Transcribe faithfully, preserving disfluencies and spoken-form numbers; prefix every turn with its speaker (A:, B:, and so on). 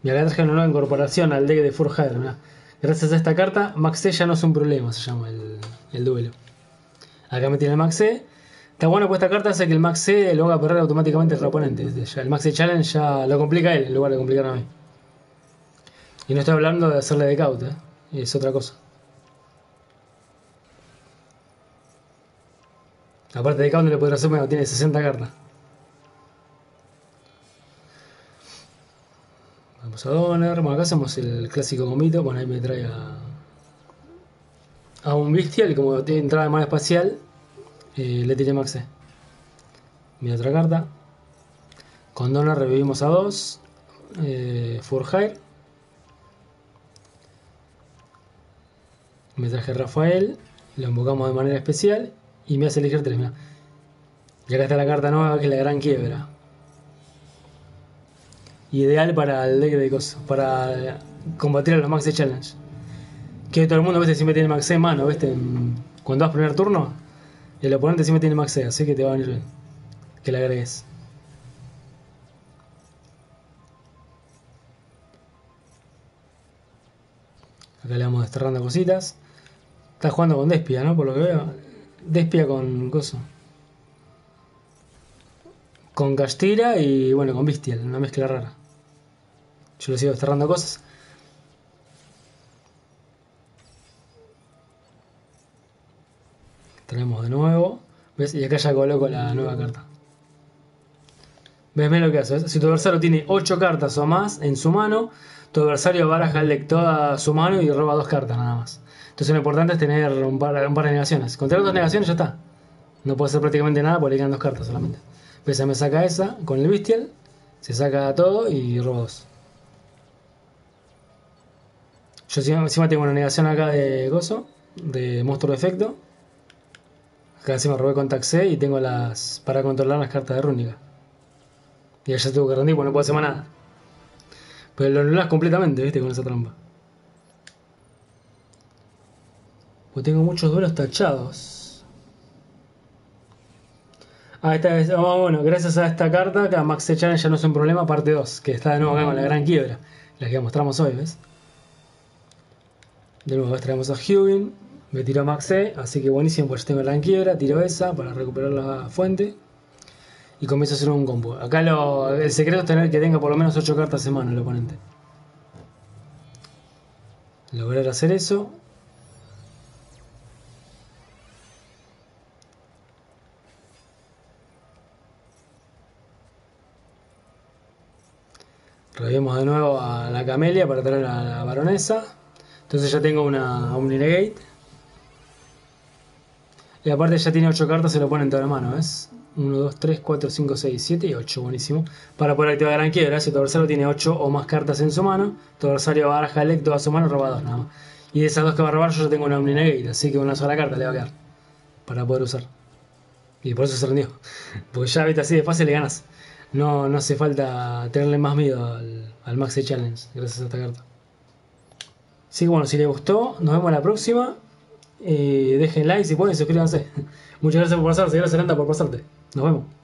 A: Y acá traje una nueva incorporación al deck de Forjar. Mirá. Gracias a esta carta, Max E ya no es un problema, se llama el, el duelo. Acá me tiene el Max E. Está bueno pues esta carta hace que el Max E lo haga perder automáticamente al oponente. El Max E Challenge ya lo complica a él en lugar de complicar a mí. Y no estoy hablando de hacerle decaut, ¿eh? Es otra cosa. Aparte de decaut no le podrá hacer cuando tiene sesenta cartas. Vamos a Donner. Bueno, acá hacemos el clásico combito. Bueno, ahí me trae a, a un Bestial. Y como tiene entrada de mano espacial, eh, le tiré Max E. Mi otra carta. Con Donner revivimos a dos. Eh, Forjair. Me traje a Rafael. Lo invocamos de manera especial. Y me hace elegir tres. Mirá. Y acá está la carta nueva que es la Gran Quiebra. Ideal para el deck de cosas, para combatir a los Max E Challenge. Que todo el mundo, ¿viste? Siempre tiene Max E en mano, ¿viste? Cuando vas primer turno, el oponente siempre tiene Max E, así que te va a venir bien que le agregues. Acá le vamos desterrando cositas. Está jugando con Despia, ¿no? Por lo que veo. Despia con coso. Con Castira y bueno, con Bestial, una mezcla rara. Yo le sigo desterrando cosas. Traemos de nuevo. ¿Ves? Y acá ya coloco la nueva carta. ¿Ves? ¿Ves lo que hace? ¿Ves? Si tu adversario tiene ocho cartas o más en su mano, tu adversario baraja el deck toda su mano y roba dos cartas nada más. Entonces lo importante es tener un par, un par de negaciones. Con tener dos negaciones ya está. No puede hacer prácticamente nada porque le quedan dos cartas solamente. ¿Ves? Me saca esa con el Bestial. Se saca todo y roba dos. Yo encima tengo una negación acá de gozo, de monstruo de efecto. Acá encima robé con Taxé y tengo las para controlar las cartas de Rúnica. Y allá tengo que rendir porque no puedo hacer más nada. Pero lo anulas completamente, ¿viste? Con esa trampa. Pues tengo muchos duelos tachados. Ah, esta es. Oh, bueno, gracias a esta carta, que Max E Challenge ya no es un problema, parte dos, que está de nuevo acá con la Gran Quiebra. La que mostramos hoy, ¿ves? De nuevo traemos a Hugin, me tiró Max E, así que buenísimo, pues tengo la quiebra, tiro esa para recuperar la fuente y comienzo a hacer un combo. Acá lo, el secreto es tener que tenga por lo menos ocho cartas en mano el oponente. Lograr hacer eso. Revivimos de nuevo a la Camelia para traer a la Baronesa. Entonces ya tengo una Omnigate. Y aparte ya tiene ocho cartas, se lo pone en toda la mano, ¿ves? uno, dos, tres, cuatro, cinco, seis, siete y ocho, buenísimo. Para poder activar Gran Quiebra, si tu adversario tiene ocho o más cartas en su mano, tu adversario baraja el deck toda su mano, roba dos nada más. Y de esas dos que va a robar yo ya tengo una Omnigate, así que una sola carta le va a quedar para poder usar. Y por eso se rindió. Porque ya viste así de fácil le ganas. No, no hace falta tenerle más miedo al, al Max E Challenge gracias a esta carta. Así que bueno, si les gustó, nos vemos la próxima. Eh, dejen like si pueden, suscríbanse. Muchas gracias por pasar, gracias Aranda por pasarte. Nos vemos.